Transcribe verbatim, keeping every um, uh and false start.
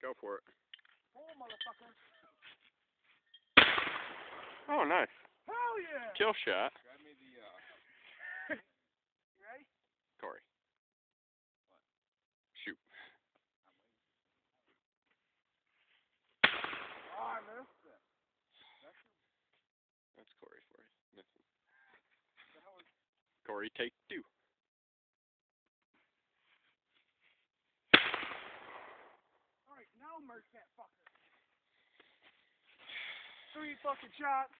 Go for it. Oh, motherfucker. Oh, nice. Hell yeah! Kill shot. Grab me the, uh... You ready? Corey. What? Shoot. Oh, I missed it. That's Corey for you. Missing. That was... Corey, take two. Alright, now merge that fucker. Three fucking shots.